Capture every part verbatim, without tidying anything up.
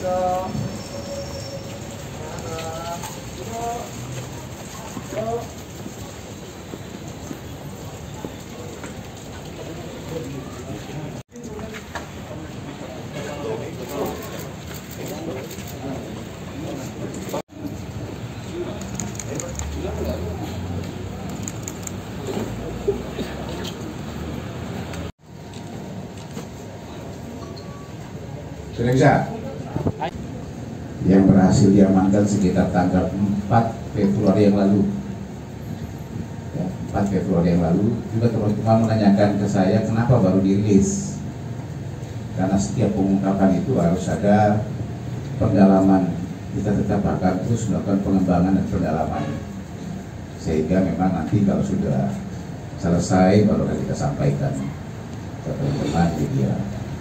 Indonesia yang berhasil diamankan sekitar tanggal empat Februari yang lalu ya, empat Februari yang lalu juga teman-teman menanyakan ke saya kenapa baru dirilis, karena setiap pengungkapan itu harus ada pendalaman. Kita tetap akan terus melakukan pengembangan dan pendalaman sehingga memang nanti kalau sudah selesai baru akan kita sampaikan ke teman-teman media.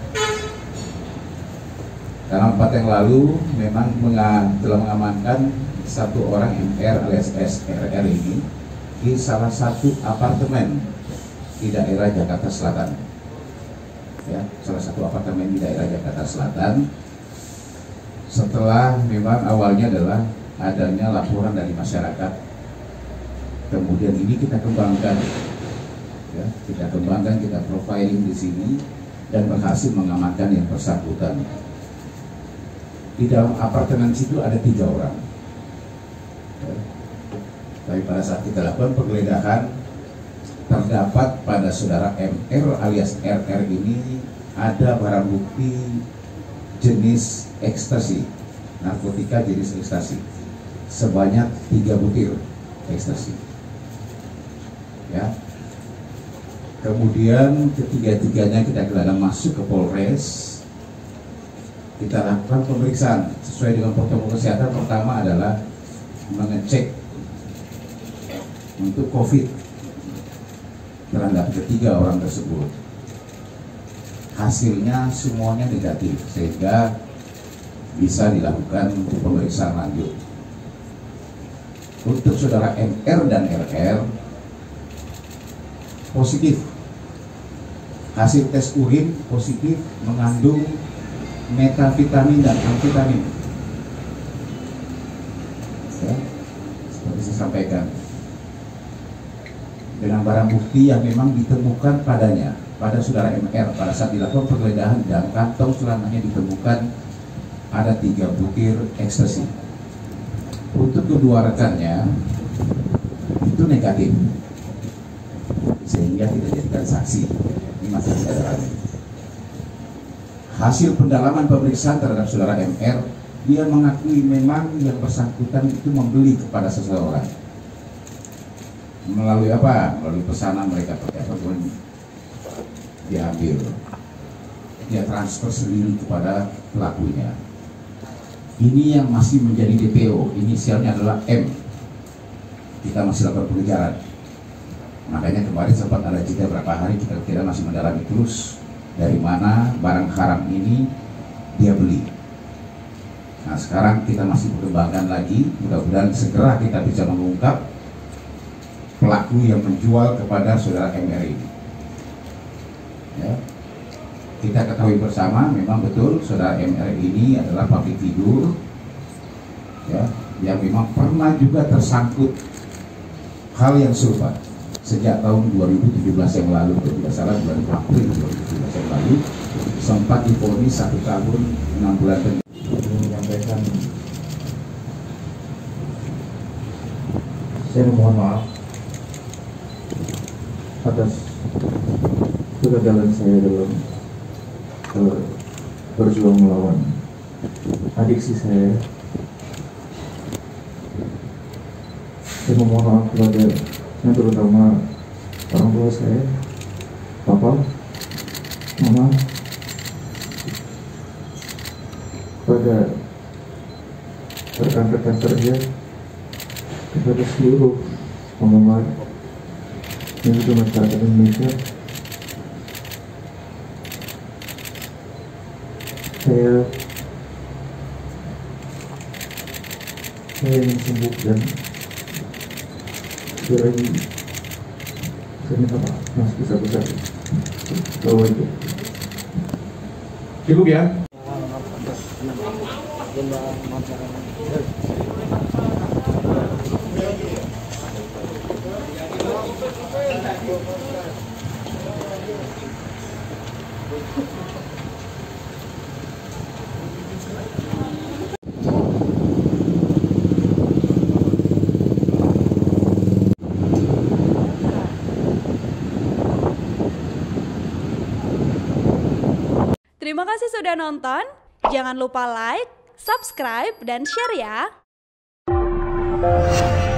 Karena empat yang lalu memang telah mengamankan satu orang M R alias S R R ini di salah satu apartemen di daerah Jakarta Selatan. Ya, salah satu apartemen di daerah Jakarta Selatan. Setelah memang awalnya adalah adanya laporan dari masyarakat, kemudian ini kita kembangkan, ya, kita kembangkan, kita profiling di sini dan berhasil mengamankan yang bersangkutan. Di dalam apartemen situ ada tiga orang. Ya. Tapi pada saat kita lakukan penggeledahan, terdapat pada saudara M R alias R R ini ada barang bukti jenis ekstasi, narkotika jenis ekstasi, sebanyak tiga butir ekstasi. Ya. Kemudian ketiga-tiganya kita gelandang masuk ke Polres. Kita lakukan pemeriksaan sesuai dengan protokol kesehatan. Pertama adalah mengecek untuk COVID terhadap ketiga orang tersebut. Hasilnya semuanya negatif sehingga bisa dilakukan pemeriksaan lanjut. Untuk saudara M R dan R R positif, hasil tes urin positif mengandung metavitamin dan amfetamin. Ya, seperti saya sampaikan, dengan barang bukti yang memang ditemukan padanya, pada saudara M R pada saat dilakukan penggeledahan dan kantong celananya ditemukan ada tiga butir ekstasi. Untuk kedua rekannya itu negatif, sehingga tidak dijadikan saksi. Ini masih tidak ada lagi. Hasil pendalaman pemeriksaan terhadap saudara M R, dia mengakui memang yang bersangkutan itu membeli kepada seseorang. Melalui apa? Melalui pesanan mereka pakai apa pun diambil. Dia transfer sendiri kepada pelakunya. Ini yang masih menjadi D P O, inisialnya adalah M. Kita masih lakukan pengejaran. Makanya kemarin sempat ada jeda berapa hari kita, kita masih mendalami terus dari mana barang haram ini dia beli. Nah sekarang kita masih berkembangkan lagi, mudah-mudahan segera kita bisa mengungkap pelaku yang menjual kepada saudara M R ini. Ya. Kita ketahui bersama memang betul saudara M R ini adalah public figure, ya, yang memang pernah juga tersangkut hal yang serupa sejak tahun dua ribu tujuh belas yang lalu, kalau tidak salah bulan April dua ribu tujuh belas yang lalu sempat divonis satu tahun enam bulan penjara. Menyampaikan saya mohon maaf atas kegagalan saya dalam uh, berjuang melawan adiksi saya. Saya memohon maaf kepada yang terutama orang tua saya, papa, mama, kepada rekan-rekan kerja, kepada seluruh penggemar dan juga masyarakat Indonesia. Saya saya ingin sembuh dan sekali lagi saya minta maaf yang sebesar-besarnya. Assalamualaikum. Cukup ya. Terima kasih sudah nonton. Jangan lupa like, subscribe, dan share ya.